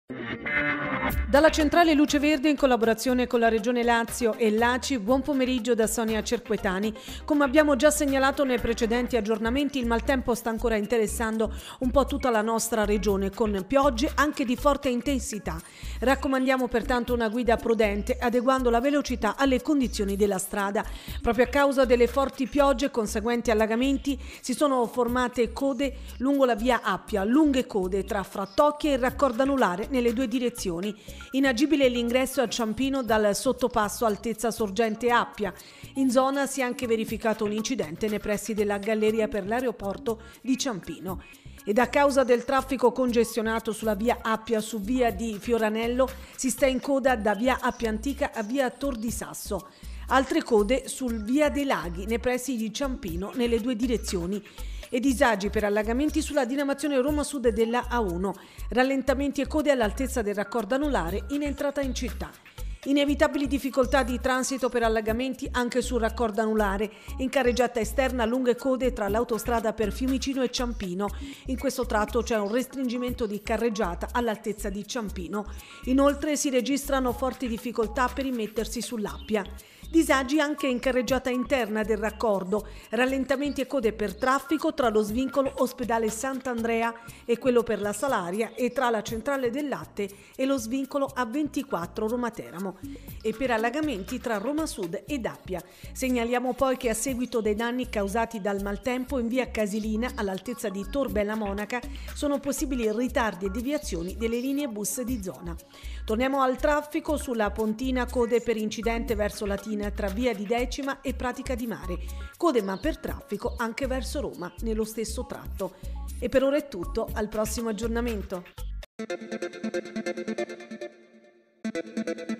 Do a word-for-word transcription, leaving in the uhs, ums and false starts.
Dalla centrale Luce Verde, in collaborazione con la Regione Lazio e l'A C I, buon pomeriggio da Sonia Cerquetani. Come abbiamo già segnalato nei precedenti aggiornamenti, il maltempo sta ancora interessando un po' tutta la nostra regione, con piogge anche di forte intensità. Raccomandiamo pertanto una guida prudente, adeguando la velocità alle condizioni della strada. Proprio a causa delle forti piogge conseguenti allagamenti si sono formate code lungo la via Appia, lunghe code tra Frattocchia e il raccordo anulare nelle due direzioni. Inagibile l'ingresso a Ciampino dal sottopasso altezza sorgente Appia. In zona si è anche verificato un incidente nei pressi della galleria per l'aeroporto di Ciampino. Ed a causa del traffico congestionato sulla via Appia su via di Fioranello si sta in coda da via Appia Antica a via Tor di Sasso. Altre code sul via dei Laghi nei pressi di Ciampino nelle due direzioni. E disagi per allagamenti sulla diramazione Roma Sud della A uno, rallentamenti e code all'altezza del raccordo anulare in entrata in città. Inevitabili difficoltà di transito per allagamenti anche sul raccordo anulare, in carreggiata esterna lunghe code tra l'autostrada per Fiumicino e Ciampino. In questo tratto c'è un restringimento di carreggiata all'altezza di Ciampino. Inoltre si registrano forti difficoltà per immettersi sull'Appia. Disagi anche in carreggiata interna del raccordo, rallentamenti e code per traffico tra lo svincolo Ospedale Sant'Andrea e quello per la Salaria e tra la centrale del latte e lo svincolo A ventiquattro Roma Teramo e per allagamenti tra Roma Sud ed Appia. Segnaliamo poi che a seguito dei danni causati dal maltempo in via Casilina all'altezza di Tor Bella Monaca sono possibili ritardi e deviazioni delle linee bus di zona. Torniamo al traffico sulla Pontina, code per incidente verso Latina tra via di Decima e Pratica di Mare, code ma per traffico anche verso Roma nello stesso tratto. E per ora è tutto, al prossimo aggiornamento.